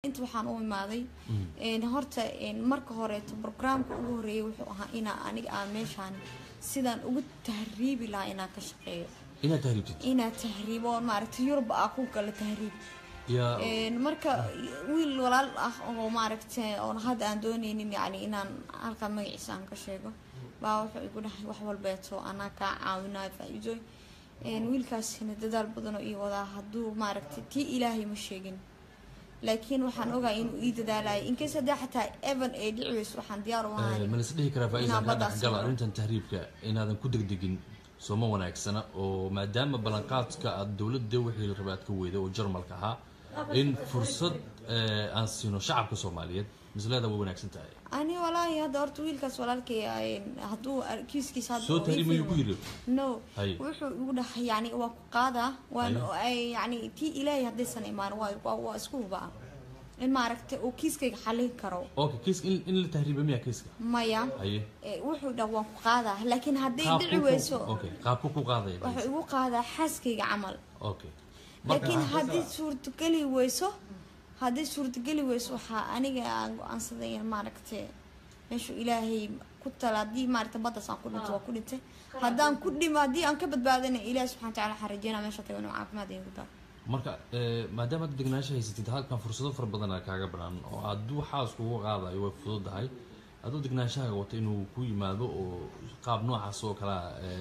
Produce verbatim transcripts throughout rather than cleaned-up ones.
inta waxaan u imaaday een horta een marka hore programka ugu horeeyay wuxuu ahaa ina aniga aan meeshaan sidaan ugu tahriibi lahaa inaan ka shaqeeyo ina tahriibtid ina tahriibo maaragtay Yurub ah ku kala tahriib ya een marka wiil walaal ah oo maaragtay oo hadda aan doonaynin yani inaan halka magaciisa aan ka sheego baa wuxuu igu dhahay wax walbeeto ana ka caawinayo faa'iido een wiilkaasina dadaal badan oo ii wadaa haduu maaragtay tii Ilaahay ma sheegin laakiin waxaan ogaa inuu ii dadaalay in kasta daa xataa even ay dhiciyso waxaan diyaar u ahay ma isdhihi karaa faa'iido ka dhaxgal arintan tahriibka inaadan ku degdegin sooma wanaagsana oo maadaama balanqaadka aad dawladda wixii la rabaad ka weeday oo Jarmalka ahaa in fursad aan siino shacabka Soomaaliyeed mislada way wanaagsan tahay ani walaahi hadda horta wiilkaas walaalkay haduu kiiskiisa hadda soo tahriib ma yugu yiri no wuxuu ugu dhahay yani waa ku qaada waan ay yani tii Ilaahay hadaysan imaan waa waa isku hubaa in maaragtay oo kiiskayga xalin karo okay kiis in in la tahriibo miya kiiska maya ee wuxuu dhaw waan ku qaada laakiin haday dhici weyso okay qaabku ku qaaday wuxuu ugu qaada xaaskayga camal okay laakiin hadii suurto gali weyso hadii suurto gali weyso waxa aniga aan go'aansaday maaragtay meeshu Ilaahay ku talaadii maaragtay baddas aan ku dhinto waa ku dhintay hadaan ku dhimaadii aan ka badbaadana Ilaahay subhanahu wa ta'ala xariijina meesha tagano caafimaad ay gudaa marka maadaama degnaansho haysatid halkan fursado far badan ay kaaga banaan oo aad waxaas kugu qaadayo way fududahay adoo degnaanshaha wato inuu ku yimaado oo qaab noocaas oo kala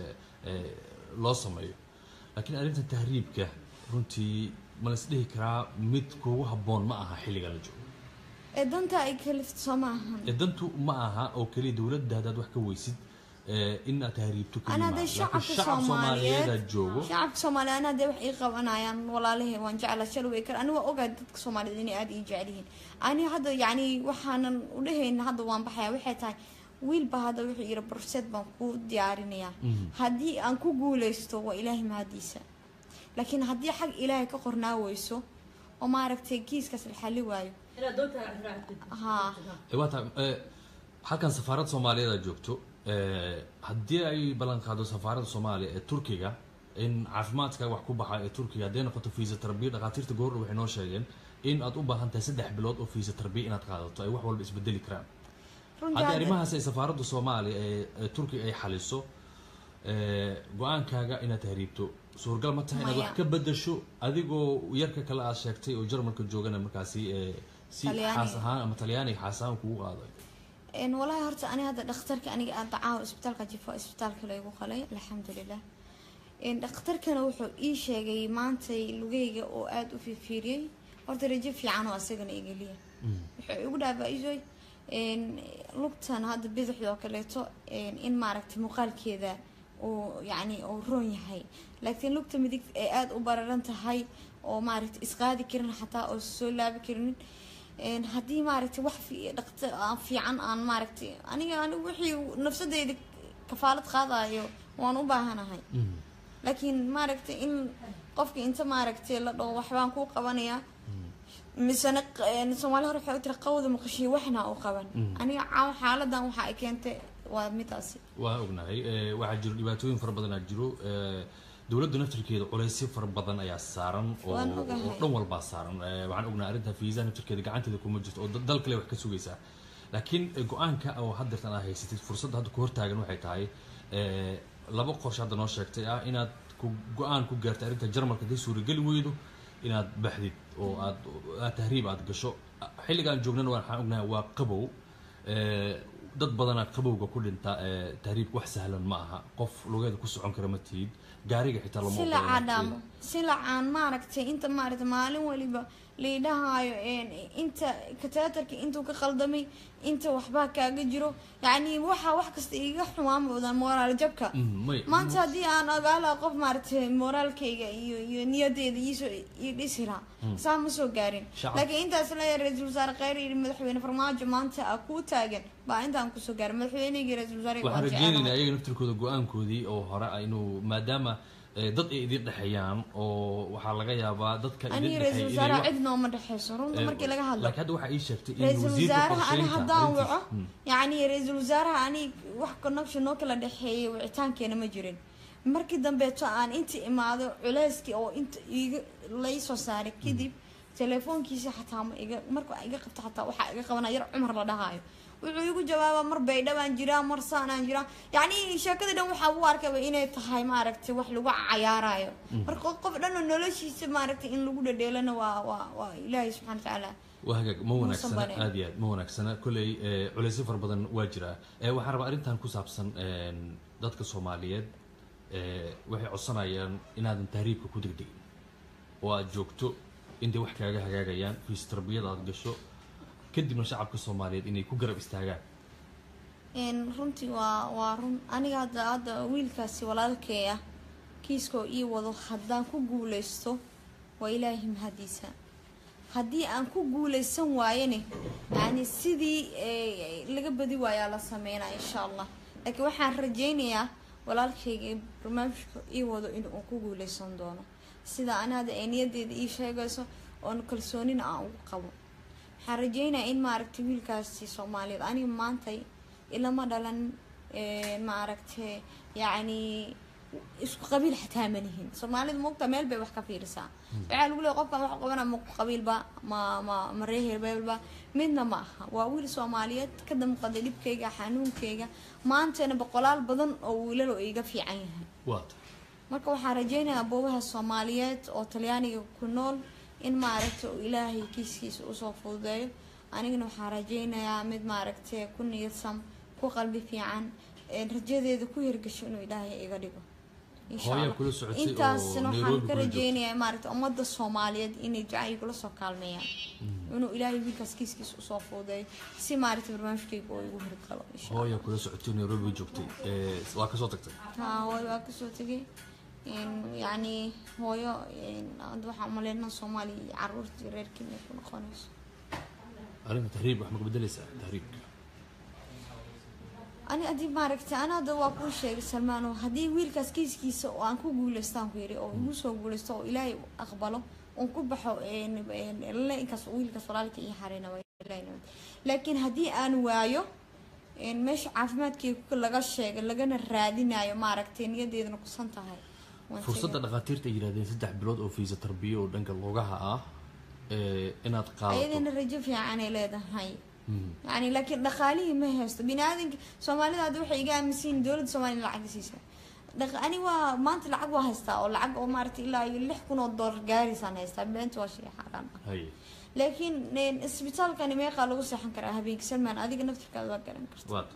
ee loo sameeyo laakiin arinta tahriibka runtii ma la isdhihi karaa mid kugu habboon ma aha xilliga la joogo ee danta ay kalifto Soomaaliya ee dantu ma aha oo kaliya dawladda hadaad wax ka weysid in aad tahriibto أنا هذا الشعب الصومالي شعب الصومالي أنا هذا وحي قوانا يعني والله وان جعل شلو ويكر أنا وأقعد الصومالي ذني أدي جعلين أنا هذا يعني وحنا وله إن هذا وان بحيا وحيتاي ويل بهذا وحي يرب برسد بنكو ديارنا هدي أنكو جولستو وإلهي ما هديسه لكن هدي حق إلهي كقرنا ويسو وما عرفت كيس كسر الحلي وايو ها إيوه حكان سفارة صومالية جوكتو haddii ay balan qaado safaaradda Soomaaliya ee Turkiga in caafimaadka wax ku baxay ee Turkiga hadii noqoto fiisa tarbiya dhaqaatiirta goor waxay noo sheegeen in aad u baahan tahay saddex bilood oo fiisa tarbiya inaad qaadato ay wax walba isbedeli karaan haddii arrimahaas ay safaaradda Soomaaliya ee Turkiga ay xaliso ee go'aankaaga inaad tahriibto suurgal ma tahay inaad wax ka bedesho adigoo yarka kale aad sheegtay oo Jarmalka joogana markaasi ee si xaas ahaan ama Talyaani xaas ahaan kugu qaaday إن والله هرت أنا هذا دكتور كأني أتعاون إسبتال كجفاء إسبتال كله يقولي الحمد لله إن دكتور كان وحول إيش جاي مانتي لوجي أو أد وفي فيري هرت رجع في عنو أسجن إيجالية يقول هذا إيجي إن لقطان هذا بيزح يوكلته إن إن معركة مقال كذا ويعني أو روني هاي لكن لقطة مديك أد وبررنت هاي أو معركة إسقاط كرن حتى أو سلاب كرن إن هدي معركتي وح في دقت في عن عن معركتي أنا يعني وحي نفس ده كفالة خاضعة وأنا بهنا هاي لكن معركتي إن قفك أنت معركتي لا لو وحبان كوق قوانية مسنق إن سوالها روح يترقوا مقشي وحنا أو قوان أنا عم حالة ده وحقي أنت ومتاسي وأغنى وعجرو دباتوين فربضنا عجرو dawladdu naftirkeeda culaysyo far badan ayaa saaran oo dhan walba saaran waxaan ognahay arinta fiisa naftirkeeda gacanteeda kuma jirto oo dal kale wax ka sugaysaa laakiin go'aanka oo hadda aan haysatid fursad hadda ku hortaagan waxay tahay ee laba qorshe hadda noo sheegtay ah inaad go'aan ku gaarto arinta Jarmalka day suuragali weydo inaad baxdid oo aad tahriib aad gasho xilligan joognana waxaan ognahay waa qabow ee dad badan aad qabowga ku dhinta ee tahriib wax sahlan ma aha qof lugeeda ku socon kara ma tiid gaariga xitaa lama sila cadamo sila aan maaragtay inta maaragtay maalin waliba leedahayo een inta kataatarka intuu ka qaldamay inta waxba kaaga jiro yani waxa wax kasta iga xumaan badan moral jabka maanta hadii aan agaala qof maaragtay moralkayga iyo iyo niyadeeda iso iyo dhisira saama soo gaarin laakiin intaas la ra'iisul wasaare khayr iyo madaxweyne farmaajo maanta ku taagan baa intaan ku soo gaarin madaxweyneyga ra'iisul wasaare waxaan rajaynaynaa ayaga naftirkooda go'aankoodii oo hore inuu maadaama dad ay idin dhaxayaan oo waxa laga yaabaa dadka idin dhaxay ra'iisul wasaare cidna ma dhaxayso runta markii laga hadlo laakiin hadda waxa ay sheegtay in wasiirka ani hadaan waco yani ra'iisul wasaare ani wax connection oo kala dhaxeeyay wicitaankeena ma jirin markii dambe aan inta imaado culayski oo inta iga lay soo saaray kadib telefoonkiisa xataa ma iga marka iga qabto xataa waxa iga qabana yar Cumar la dhahayo wuxuu igu jawaaba mar baydha baan jiraa mar saanaan jiraa yacni sheekada dhan waxa uu arkay inay tahay maaragtay wax lagu cayaarayo marka qof dhan noloshiisa maaragtay in lagu dhadheelana waa waa waa Ilaahay subhanahu wa ta'ala وهاجك مو نكسنا عادي مو نكسنا كل على سفر بدن واجرة وحرب أرنتان كوسابسن ضدك الصوماليات وحي عصنا يان إن هذا التهريب كودك دي وجوكتو إنتي وحكي حاجة حاجة يان في استربية ضد الشو كدي من شعبك الصوماليات إني كوجرب استعجال إن رنتي وا وارن أنا هذا هذا ويل كاسي ولا الكيا كيسكو إيه وضو حدان كوجولستو وإلههم حديثا haddii aan ku guuleysan waayane yani sidii laga badi waayaa la sameeyna insha Allah laakiin waxaan rajeynayaa walaalkayga barnaamijka ii wado in uu ku guuleysan doono sida anaada ay niyadeeda ii sheegayso oo kalsoonina aan ugu qabo waxaan rajeynayaa in maaragtay wiilkaasi Soomaaliyeed aniga maanta ilama dhalan maaragtay yani isku qabiil xataa manihin Soomaalidu moogta meel bay wax ka fiirsaa waxa lagu leeyahay qofkan wax qabana ma qabiil ba ma ma mareehir ba midna ma aha waa wiil Soomaaliyeed ka damqaday dibkayga xanuunkayga maantana boqolaal badan oo wiilalo iga fiican yahay waad marka waxaan rajeynayaa boobaha Soomaaliyeed oo Talyaaniga ku nool in maaragtay Ilaahay kiiskiisa u soo fududeeyo anigana waxaan rajeynayaa mid maaragtay ku niyadsan ku qalbi fiican rajadeeda ku hirgasho inuu Ilaahay iga dhigo هويا كل سعودي intaasna waxaan ka rajeynayaa maaragtay ummadda Soomaaliyeed inay jacayl kula soo kaalmeeyaan inuu Ilaahay wiilkaas kiiskiis u soo fududeeyo si maaragtay barnaamijkayga oo igu hirgalo insha Allah هويا كل سعودي نيروبي joogtay ee waa ka soo tagtay ha waa ka soo tagay in yani hooyo in waxa maleena Soomaali caruurtii reer Kenya ku noqonayso arrin tahriib wax ma ka bedelaysaa tahriib أنا أدي ماركت أنا دوا كل شيء سلمان وهدي ويل كاس كيس كيس وأنكو جولستان كيري أو موسو جولستان إلهي أقبله وأنكو بحو إن إن لا إن كاس ويل كاس ورالك إيه حرينا ويلينا لكن هدي أنا وياه إن مش عفمت كي كل جا شيء لجنا الرادين أيو ماركتين يدي نقصان تهاي فرصة دغاتير تجرادين سدح بلود أو فيزا تربية ودنك اللغة آه إن أتقاطع أيضا الرجل في عنا لهذا هاي يعني لكن دخالي ما هيست بنادم سومالي هذا وحي جاي مسين دولة سومالي العقد سيسا دخ أنا وا ما أنت العقد وهستا أو العقد أو مارتي إلا يلح كنا الدور جاري سنة هستا بنت واشي حرام هاي لكن السبيطال كان ما يقال وصح كره بيك سلمان هذيك نفتح كذا كلام كرت وات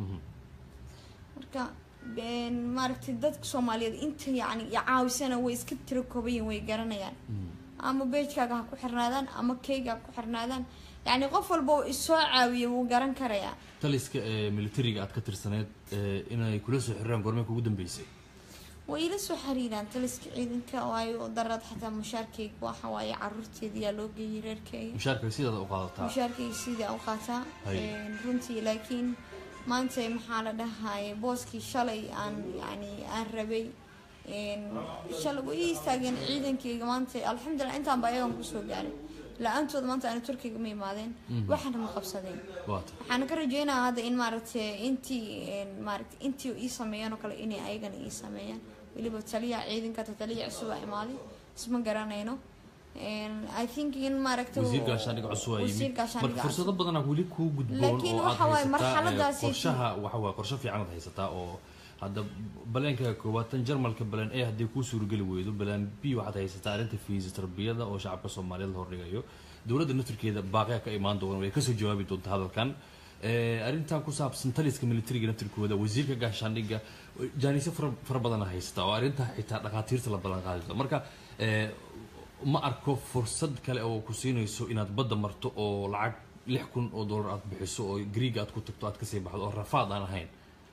مركا بين مارتي دتك سومالي أنت يعني يعاوسنا ويسكت ركوبين ويجرنا يعني أما بيت كذا كحرنادان أما كيجا كحرنادان يعني قفل بو السعوي وقرن كريا تلسك ميليتري قاعد كتر سنوات إنه يكون له حرام قرمي كودن بيسي وإلى سو حريران تلسك عيدن كواي وضرت حتى مشاركة وحواي عرفتي ديالوجي ريركي مشاركة سيدة أوقاتها مشاركة سيدة أوقاتها رنتي لكن ما أنت محالة ده هاي بوسكي شلي عن يعني عن ربي إن شلي ويستاجن عيدن كي كمان الحمد لله أنت عم بياهم بسوق يعني لا أنتوا ضمنت أنا تركي قمي ماذين وإحنا مقبصدين إحنا كرجينا هذا إن مارت أنتي إن مارت أنتي وإيسا ميان وكلا إني أيجان إيسا ميان اللي بتسليع عيدن كتتليع سواء مالي اسمه جرانينو إن I think إن مارت وزير قاشانك عصوائي وزير قاشانك فرصة بدنا أقول لك هو قد لكن وحوي مرحلة داسية قرشها وحوي قرشة في عمد هيستا أو هذا بلان كواتن جرمال كبلان إيه هدي كوسور قلويدو بلان بي واحد هيستا أنت في تربية ده أو شعب الصومالي اللي هو رجعيو دولة النتر كده باقي كإيمان دون ويكسر جوابي ضد هذا كان أرنتان كوساب سنتليس كملتري نتر كودا وزير كجاشانيجا جاني سفر فر بدنا هيستا وأرنتان حتى دكاتير تلا بدنا قاعدة مركا ما أركو فرصة كلا أو كوسينو يسوي إن تبدأ مرتو أو العق لحكون أو دولار بحسوا أو جريجا تكون تكتات كسي بحد أو رفاض أنا هين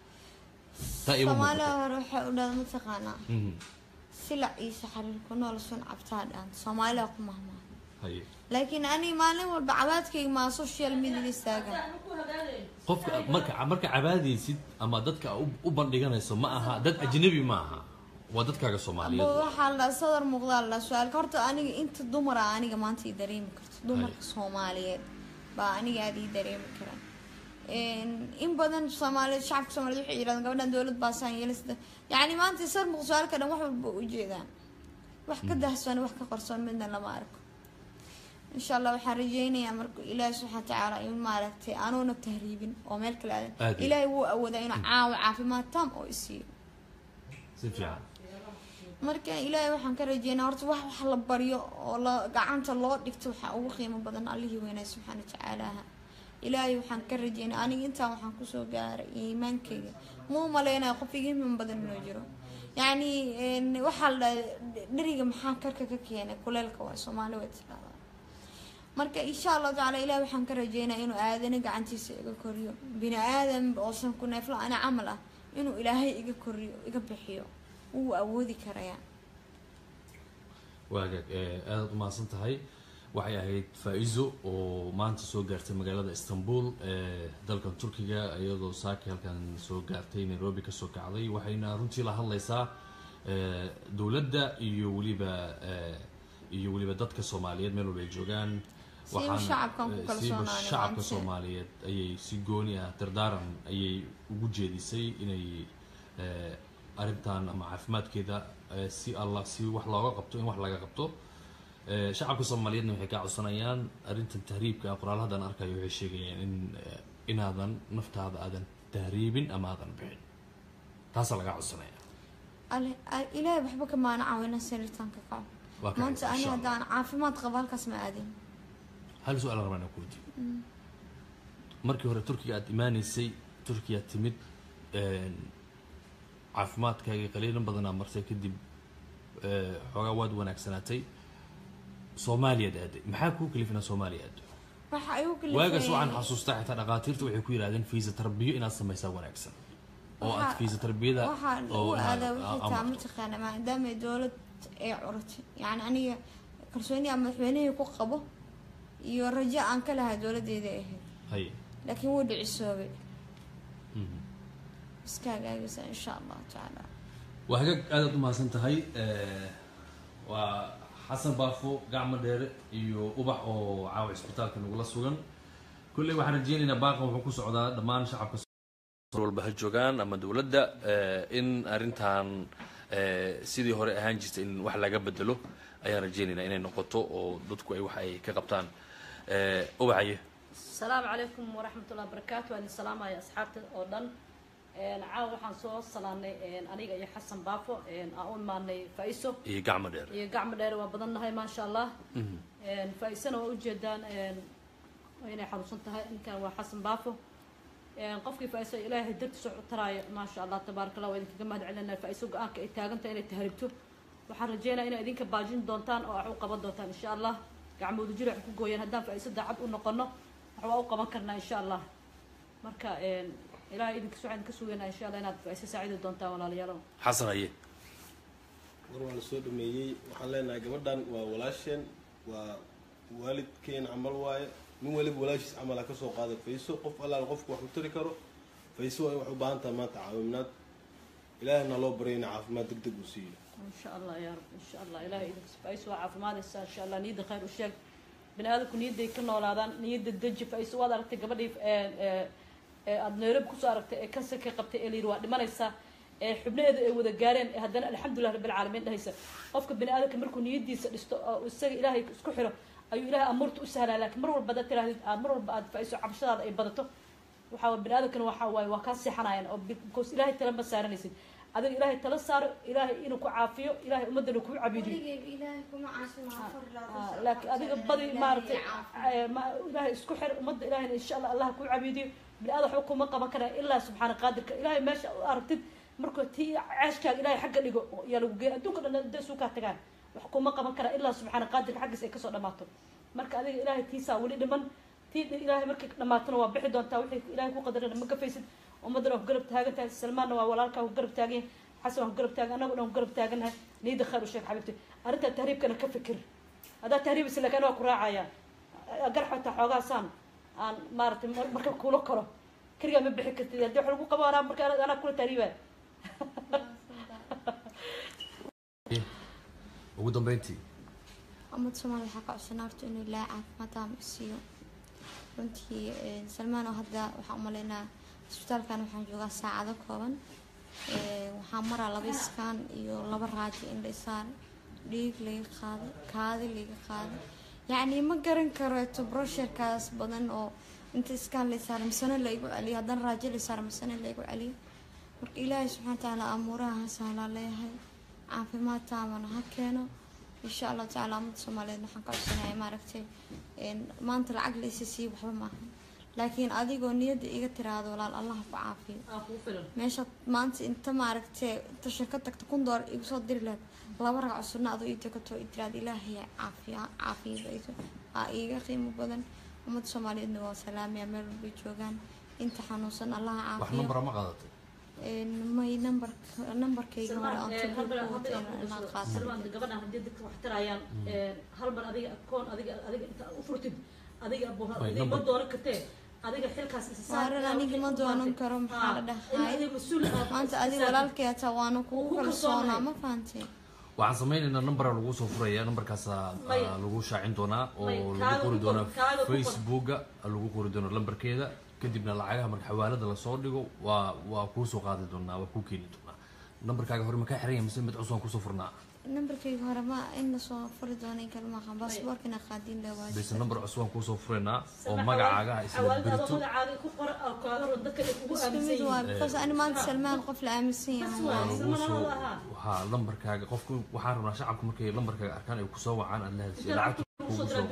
Soomaaliya ruuxa u dhaad ma taqaana sila isa xariirku nool sun cabtaadaan Soomaaliya ku mahmaa hay laakiin ani maalin walba cabaadkayga ma social media istaagan qofka marka marka cabaadaysid ama dadka u bandhiganayso ma aha dad ajnabi ma aha waa dadkaaga Soomaaliyeed waxa la sadar muuqdaal la su'aal horta aniga inta dumar aniga maanta i dareemi karto dumarka Soomaaliyeed ba aniga aad i dareemi karaan إن بدن Soomaali شعب Soomaali waxay yiraahdaan gabadhan dawlad baasan yeelista yani maanta sar muqsaal ka dhan wax walba u jeedaan wax ka dahsan wax ka qarsoon midna lama arko إن شاء الله وحرجيني أمر إلهي سبحانه وتعالى يوم ما ركتي أنا ونبتهريبين وملك الآن إلهي هو أود إنه عاو عافي ما تام أو يصير سفيان marka ilaahay waxaan ka rajeynaa horta wax wax la baryo oo la gacanta loo dhigto waxa ugu qiimo badan Allahi weynaa subhanahu wa ta'ala ilaahay waxaan ka rajeynaa aniga inta waxaan ku soo gaaray iimaankayga muu maleynaa qof iga min badan inoo jiro yani waxa la dhiriga maxaa karka ka keenay kuleelka waa Soomaali way tiraadaa marka insha Allah ta'ala ilaahay waxaan ka rajeynaa inuu aadana gacantiisa iga koriyo bini aadam oo san ku neefla ana amal ah inuu ilaahay iga koriyo iga bixiyo uu awoodi karaya waagaag aad u maasan tahay waxay ahayd Faizo oo maanta soo gaartay magaalada Istanbul ee dalka Turkiga iyadoo saaki halkan soo gaartay Nairobi ka soo kacday waxayna runtii la hadlaysaa ee dawladda iyo waliba ee iyo waliba dadka Soomaaliyeed meel walba ay joogaan waxaan shacabkan ku kala soonaanay shacabka Soomaaliyeed ayay si gooni ah dardaaran ayay ugu jeedisay inay ee arintan ama caafimaadkeeda si Allah si wax looga qabto in wax laga qabto ee shacabka Soomaaliyeedna waxay ka codsanayaan arintan tahriibka qoraalhadan arkayo waxay sheegayaan in inaadan naftaada aadan tahriibin ama aadan bixin taas laga codsanaya ilaahay waxba ka maanacaawina sariirtan ka qaab maanta ani hadaan caafimaad qabo halkaas ma aadin hal su'aal rabana ku weydiiyo markii hore Turkiga aad imaanaysay Turkiga timid ee caafimaadkaaga qaliilan badan martay kadib ee xogaa waad wanaagsanaatay Soomaaliya aaday maxaa ku kalifina Soomaaliya aad waxa ay u kalifay waaga soo aan xasuustaa xitaa dhaqaatiirtu waxay ku yiraahdeen fiisa tarbiyo inaad samaysaa wanaagsan oo aad fiisa tarbiyada oo aad wixii taamul taqaana maadaama dawlad ay curtay yani aniga kalsooni ama madaxweynaha ku qabo iyo rajo aan ka lahaa dawladeeda ahayd hay laakiin wuu dhicisoobay iskaagaagisa insha Allah ta'ala waxa aad u maasan tahay ee waa Xasan Baafo gacmo dheer iyo ubax oo caaw isbitaalka nagu la sugan kulli waxaan rajeynaynaa baaqan wuxuu ku socdaa dhamaan shacabka walba ha joogaan ama dawladda in arintan sidii hore ahaan jirtay in wax laga bedelo ayaan rajeynaynaa inay noqoto oo dadku ay wax ay ka qabtaan ee ubaxye السلام عليكم ورحمة الله وبركاته وأنا السلام على أصحابي أردن عاو waxaan soo salaanay aniga iyo Xasan Baafo aan maanay Faizo iyo gacmo dheer iyo gacmo dheer waa badannahay ma sha Allah een Faizana oo u jeedaan een inay xaruusan tahay inkan waa Xasan Baafo een qofkii Faizo Ilaahay dartiisa u taraayo ma sha Allah tabaaraka Allah idinka gamaad celinaa Faizo go'aanka ay taaganta inay tahribto waxaan rajeynayaa inay idinka baajin doontaan oo wax u qaban doontaan insha Allah gacmoodu jirac ku gooyaan haddaan Faizo daacad u noqono wax u qaban karnaa insha Allah marka een إلهي إذا كسوعد كسوعنا إن شاء الله ناد فأساس سعيد دونتا ولا ليالو حسن أيه وروا السود ميجي وحلنا جمدان وولاشين ووالد كين عمل واي من ولد ولاش عمل كسو قادر فيسو قف الله القف وحطري كرو فيسو وحبان تما تعاونات إلهنا الله برينا عاف ما دقدق وسيله إن شاء الله يا رب إن شاء الله إلهي إذا فيسو عاف ما إن شاء الله نيد خير وشيء بن هذا كنيد يكنا ولا هذا نيد الدج فيسو هذا رتي قبل aad Nairobi ku soo aragtay ee kansa ka qabtay ee liir waa dhimanaysa ee xubnaheeda ay wada gaareen haddana alxamdulillah rabbil caalamiin dhahaysa qofka bini aadamka markuu niyadiisa dhisto oo isaga Ilaahay isku xiro ayuu Ilaahay amartu u sahlaa laakiin mar walba dad tiraahdo mar walba aad Faizo cabashadaada ay badato waxa waa bini aadamkana waxa waay waa ka seexanayaan oo because Ilaahay tala ma saaranaysid adiga Ilaahay tala saaro Ilaahay inuu ku caafiyo Ilaahay ummadana ku cabidiyo Ilaahay kuma caasina far laakiin adiga badi maartay Ilaahay isku xir ummadda Ilaahay insha Allah Allah ku cabidiyo بلاد حكومة قبل كنا إلا سبحان قادر إلهي ماشي أرتد مركو تي عاشك إلهي حق اللي جو يلو جي دوك أنا درسوا كاتجان وحكومة قبل كنا إلا سبحان قادر حق سيكسر لماتو مرك هذا إلهي تيسا ولي لمن تي إلهي مرك لماتنا وبحد دون تاوي إلهي هو قدر لما كفيسد ومدرو قرب تاجن تاج سلمان وولارك وقرب تاجين حسن وقرب تاجن أنا وقرب قرب تاجنها نيد خير وشيخ حبيبتي أردت التهريب كنا كفكر هذا تهريب سلا كانوا كراعيا أقرح حتى حوجا سان aan maartay marka kulo karo kaliya ma bixi kartid hadii wax lagu qabo marka ana kula tariiba ugu dambeyntii أمد سماه الحق سنارته إنه لا عارف ما تام السيو runtii Salmaan oo hadda waxa u maleynaa isbitaalkan waxaan joogaa saacado kooban ee waxa maraa laba iskaan iyo laba raaji in la isaan dhiig laga qaado kaadi laga qaado يعني ما قرن كرت بروشر كاس بدن أو أنت إسكان اللي صار مسنة اللي يقول عليه هذا الراجل اللي صار مسنة اللي يقول عليه مرك إلهي سبحانه وتعالى أمورها سهل عليها عافي ما تامن هكينا إن شاء الله تعالى أمد سومالي نحن كعسنا ما عرفتي إن ما أنت العقل يسيسي وحبا معهم لكن أديكو نيد إيجا تراد ولا الله بعافية ماشي ما أنت أنت ما عرفتي أنت شركتك تكون دار يقصد دير لك لا برع عصرنا أضو إيدك تو إدراد إلهي عافية عافية بيته إيجا قيمة بدن أمد سومالي إنه سلام يا مير بيجوجان أنت حنوصل الله عافية wax number ma qadatay ما نمبر نمبر كي جمال أنت سلمان قبلنا هندي دك واحترايان هل بر أديك أكون أديك أديك أنت أفرتد أديك أبوها أديك بدورك كتير أديك حلكاس إسسان وأنا أنا كمان دوانم كرم حالة هاي ما أنت أدي ولا الكيا توانو كل صونا ما فهمتي waxaan samaynaynaa number lagu soo furaya numberkaas lagu shaacin doonaa oo lagu qori doonaa facebooka lagu qori doonaa lambarkeeda kadibna lacagaha marka xawaalada la soo dhigo waa waa ku soo qaadi doonaa waa ku keeni doonaa numberkaaga hore ma ka xiran yahay mise mid cusub ku soo furnaa numberkayga hore ma in soo furi doonay kalma qan baasaboorkina qaadin la waajib bas number cusub ku soo fureynaa oo magacaaga isla birtu magacaaga ku qor oo kaadaro dadka ugu aaminsan because أنا ما سلمان قفل أمسين ها numberkaaga qofku waxaan rabnaa shacabku markay numberkaaga arkaan ay ku soo wacaan aan la hadlay lacagta kugu soo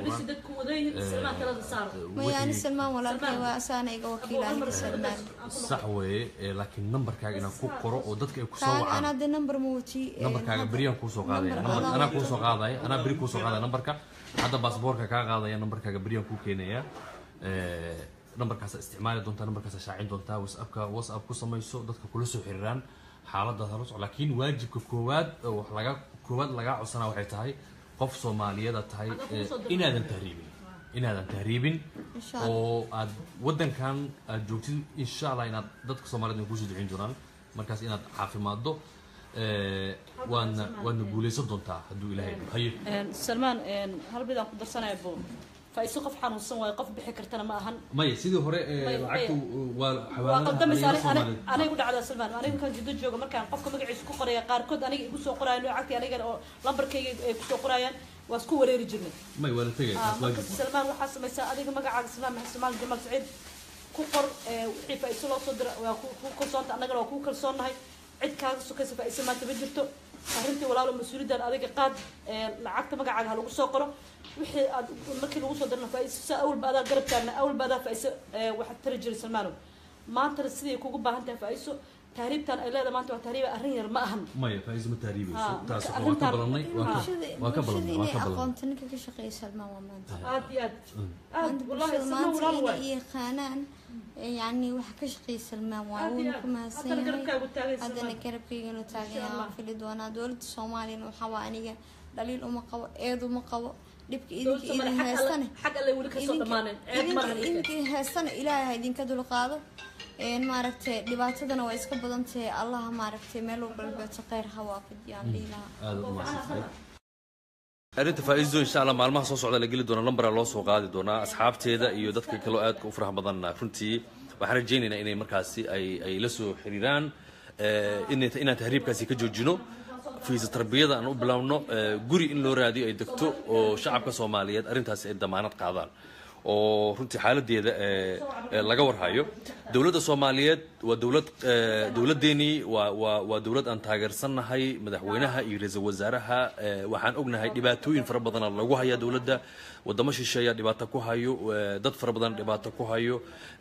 qoraan ما يعني سلمان ولا كي وأسانا يجوا وكيل عليك سلمان صح ويه لكن numberkaaga inaan ku qoro oo dadka ay ku soo wacaan أنا ده number موتي numberkaaga bariyan ku soo qaaday أنا ku soo qaaday أنا bari ku soo qaaday numberka hadda baasaboorka ka qaadaya numberkaaga bariyan ku keenaya ee numberkaas isticmaali doontaa numberkaas shaacin doontaa whatsappka whatsapp ku samayso dadka kula soo xiriiraan xaaladda haro laakiin waajibka koowaad wax laga koowaad laga codsanaa waxay tahay qof Soomaaliyeed tahay inaadan tahriibin inaadan tahriibin oo aad wadankan aad joogtid insha Allah inaad dadka Soomaaliyeed ku soo ducin doonaan markaas inaad caafimaado ee waana waana guuleysan doontaa hadduu Ilaahay hayo Salmaan hal bidaan ku darsanayo buu فايسو قف حنوصن واي قف بحي كرتنا ما أهن ماي سيدي هوري لعبتو وحوالنا وقدم ساري أنا أنا يقول على سلمان أنا يمكن جدود جوجا مركان قف كم يعيش كو قرية قاركود أنا يقول سو قرية لعبتي أنا يقول لمبر كي سو قرية واسكو وري رجلنا ماي ولا تجي سلمان وحس ما يسا أنا ما قاعد سلمان مع سلمان جمال سعيد كو قر وحي فايسو لا صدر وكو كو صوت أنا قال وكو كل صون هاي عد كان سو كيس فايسو ما تبجرتو أهرنتي ولا له مسؤولية ده أنا قاد لعبت ما قاعد هلو سو قرو وحي markii lagu soo darna faa'iiso awal baada garab taagna awal baada faa'iiso waxa tarjir Salmaano maanta sidii kugu baahan tahay faa'iiso taariibtan ay leedahay maanta waa taariib arrin yar ma ahan maya faa'iiso ma taariibayso taas waa ka balanay waa ka balanay waa ka balanay aqoontinka ka shaqeeya Salmaan waa maanta aad iyo aad aad wallahi Salmaan walaal waa iyo khanaan يعني waxa ka shaqeeya Salmaan waa uu ku mahadsan yahay hadana garabkayga la taagaya fili doona dawladda Soomaaliya waxa waa aniga daliil uma qabo eed uma qabo dibka idinka idin heestane xaq alle wali ka soo dhamaaneen eed mar idinka heestane ilaahay idinka dul qaado een maaragtay dhibaatadana waa iska badan tahay Allah maaragtay meel walba khayr hawaafidiyaan ilaaha aad u mahadsan arinta faa'iido insha Allah maalmaha soo socda la gali doona number loo soo qaadi doona asxaabteeda iyo dadka kale aad u farax badan runtii waxaan rajaynaynaa inay markaasi ay ay la soo xiriiraan ee inay inaan tahriibkaasi ka joojino fiisa tarbiyada aan u bilowno guri in loo raadiyo ay degto oo shacabka Soomaaliyeed arintaas ay damaanad qaadaan oo runtii xaaladeeda ee laga warhayo dawladda Soomaaliyeed waa dawlad dawladeeni waa waa waa dawlad aan taageersanahay madaxweynaha iyo ra'iisul wasaaraha waxaan ognahay dhibaatooyin fara badan oo lagu hayo dawladda wadamo shisheeya dhibaato ku hayo dad fara badan dhibaato ku hayo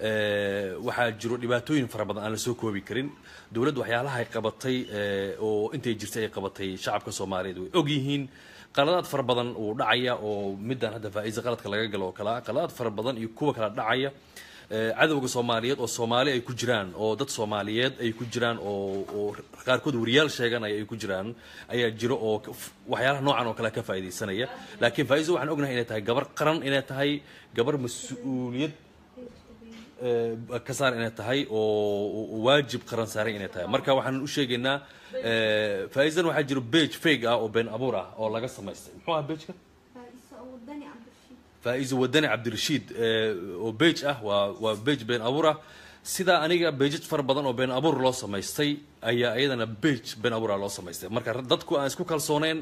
waxa jiro dhibaatooyin fara badan aan la soo koobi karin dawladdu waxyaalaha ay qabatay oo intay jirtay ay qabatay shacabka Soomaaliyeed way og yihiin qaladaad fara badan oo dhacaya oo midaan hadda faa'iido qaladka laga galo kala qaladaad fara badan iyo kuwa kala dhacaya cadawga Soomaaliyeed oo Soomaali ay ku jiraan oo dad Soomaaliyeed ay ku jiraan oo oo qaarkood wariyaal sheeganaya ay ku jiraan ayaa jiro oo waxyaalaha noocan oo kale ka faa'iideysanaya laakiin faa'iido waxaan ognahay inay tahay gabar qaran inay tahay gabar mas'uuliyad ka saar inay tahay oo waajib qaran saaran inay tahay marka waxaan u sheegaynaa faa'iidan waxa jiro page fake ah oo been abuur ah oo laga sameystay muxuu ah page-ka فائز وداني عبد الرشيد وبيج اه وبيج بين أبورة sida aniga bejaj fara badan oo been abuur loo samaystay ayaa iyadana bej been abuura loo samaystay marka dadku aan isku kalsooneen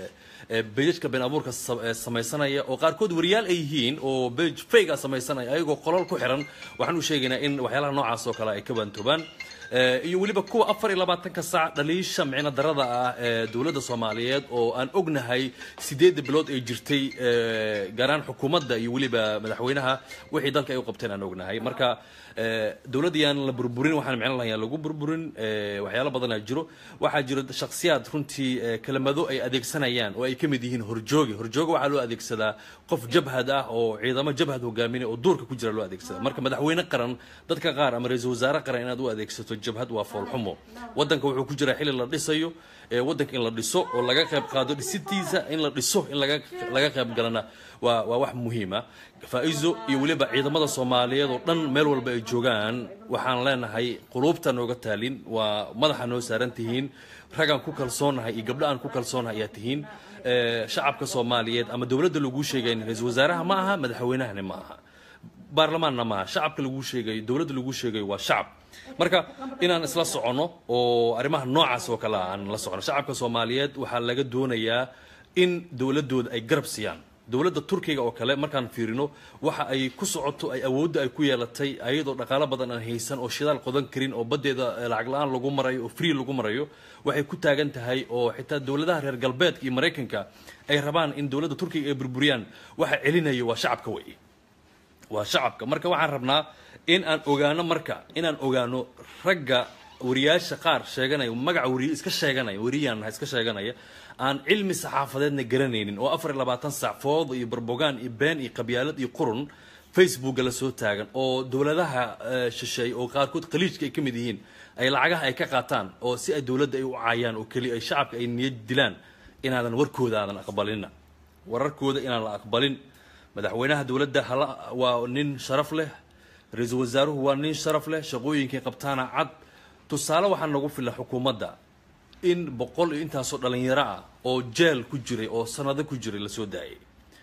bejajka been abuurka samaysanaya oo qaarkood wariyaal ay yihiin oo bej fake ah samaysanaya ayagoo qolol ku xiran waxaan u sheegaynaa in waxyaalaha noocaas oo kale ay ka bantoobaan iyo weliba kuwa afar iyo labaatanka saac dhaliisha micno darada ah ee dowladda Soomaaliyeed oo aan ognahay sideed bilood ay jirtay gaaraan xukuumadda iyo weliba madaxweynaha wixii dalka ay u qabteen aan ognahay marka dowladiyaan la burburin waxaan micno lahayn lagu burburin waxyaalo badan ay jiro waxa jiro shakhsiyaad runtii kelmado ay adeegsanayaan oo ay kamid yihiin horjoogi horjooga waxa loo adeegsadaa qof jabhad ah oo ciidamo jabhad hogaaminay oo duurka ku jira loo adeegsadaa marka madaxweyne qaran dadka qaar ama ra'iisul wasaare qaran inaad u adeegsato jabhad waa foolxumo wadanka wuxuu ku jiraa xilli la dhisayo wadanka in la dhiso oo laga qayb qaado dhisitiisa in la dhiso in laga laga qayb galana waa waa wax muhiim ah faa'iido iyo waliba ciidamada Soomaaliyeed oo dhan meel walba ay joogaan waxaan leenahay qulubta nooga taalin waa madaxa noo saaran tihiin ragan ku kalsoonahay iyo gabdho aan ku kalsoonahay ayaa tihiin shacabka Soomaaliyeed ama dawladda lagu sheegay ra'iisul wasaaraha ma aha madaxweynahana ma aha baarlamaanna ma aha shacabka lagu sheegay dawladda lagu sheegay waa shacab marka inaan isla socono oo arrimaha noocaas oo kala aan la socono shacabka Soomaaliyeed waxa laga doonayaa in dawladooda ay garab siiyaan dawladda Turkiga oo kale markaan fiirino waxa ay ku socoto ay awood ay ku yeelatay ayadoo dhaqaale badan aan haysan oo shidaal qodan karin oo badeeda lacag la'aan lagu marayo oo free lagu marayo waxay ku taagan tahay oo xitaa dawladaha reer galbeedka iyo Mareykanka ay rabaan in dawladda Turkiga ay burburiyaan waxa celinayo waa shacabka way waa shacabka marka waxaan rabnaa in aan ogaano marka in aan ogaano ragga wariyaasha qaar sheeganaya magac wariye iska sheeganaya wariyaan iska sheeganaya aan cilmi saxaafadeedna garanaynin oo afar iyo labaatan saac food iyo barbogaan iyo been iyo qabyaalad iyo qurun Facebook la soo taagan oo dawladaha shishay oo qaarkood qaliijka ay kamid yihiin ay lacagaha ay ka qaataan oo si ay dawladda ay u caayaan oo kali ay shacabka ay niyad dilaan inaadan warkooda aadan aqbalina wararkooda inaan la aqbalin madaxweynaha dawladda waa nin sharaf leh ra'iisul wasaaruhu waa nin sharaf leh shaqooyinkii qabtaana cad tusaale waxaan nagu filan xukuumadda in boqol iyo intaasoo dhalinyaro ah oo jeel ku jiray oo sanado ku jiray la soo daayay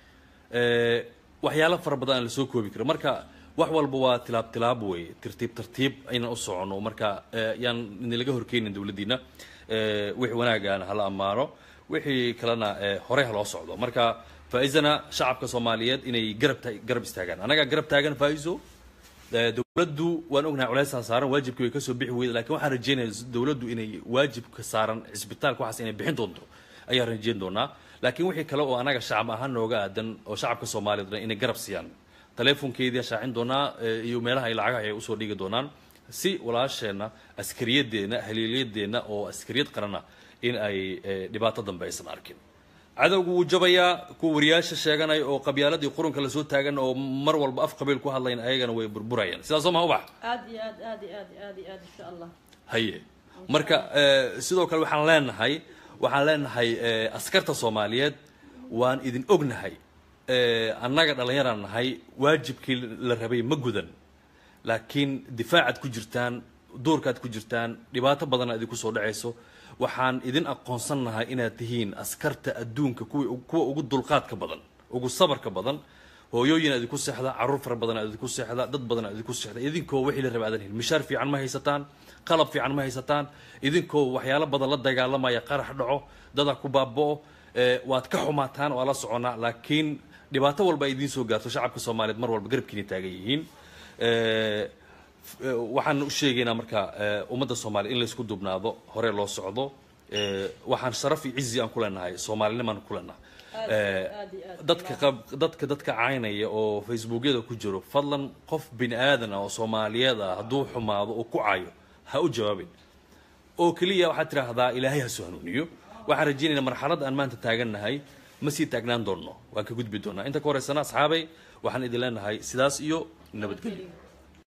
waxyaalo fara badan aan la soo koobi karin marka wax walba waa tilaab tilaab way tartiib tartiib ayna u socono marka yaan in laga horkeenin dawladdiina wixii wanaagaan hala amaano wixii kalena hore ha loo socdo marka faa'iidana shacabka Soomaaliyeed inay garab garab istaagaan anaga garab taagan faa'iido dawladdu waan ognahay culays saaran waajibkii way ka soo bixi weeyday laakiin waxaan rajeynayaa dawladdu inay waajibka saaran isbitaalka waxaas inay bixin doonto ayaa rajeyn doonaa laakiin wixii kale oo anaga shacab ahaan nooga aadan oo shacabka Soomaaliyeed inay garab siiyaan telefonkeedii shaacin doonaa iyo meelaha ay lacagaha ay u soo dhigi doonaan si walaasheena askariyadeena haliiliyadeena oo askariyad qarana in ay dhibaato dambe aysan arkin cadawgu wuu jabayaa kuwa wariyaasha sheeganaya oo qabyaalad iyo qurunka la soo taagan oo mar walba af qabiil ku hadlayn ayagana way burburayaan sidaas oo ma ubax aad iyo aad aad iyo aad aad iyo aad insha Allah haye marka sidoo kale waxaan leenahay waxaan leenahay askarta Soomaaliyeed waan idin ognahay annaga dhalinyaraan nahay waajibkii la rabay ma gudan laakiin difaacad ku jirtaan doorkaad ku jirtaan dhibaato badan aad ku soo dhacayso waxaan idin aqoonsanahay inaad tihiin askarta adduunka kuwa kuwa ugu dulqaadka badan ugu sabarka badan hooyooyin aad ku seexda caruur fara badan aad ku seexda dad badan aad ku seexda idinkoo wixii la rabaadan hel mishaar fiican ma haysataan qalab fiican ma haysataan idinkoo waxyaalo badan la dagaalamaya qarax dhaco dada ku baaboo waad ka xumaataan oo la soconaa laakiin dhibaato walba ay idin soo gaarto shacabka Soomaaliyeed mar walba garabkiina taagan yihiin waxaan u sheegaynaa marka ummadda Soomaaliyeed in la isku dubnaado hore loo socdo waxaan sharaf iyo cizi aan ku leenahay Soomaalinimaan ku leenahay dadka dadka dadka caynaya oo Facebookyada ku jiro fadlan qof bin aadan oo Soomaaliyeed ah hadduu xumaado oo ku caayo ha u jawaabin oo kaliya waxa tiraahdaa Ilaahay ha soo hanuuniyo waxaan rajaynaynaa marxalad aan maanta taagannahay ma sii taagnaan doono waan ka gudbi doonaa inta ka horeysana asxaabay waxaan idin leenahay sidaas iyo nabadgelyo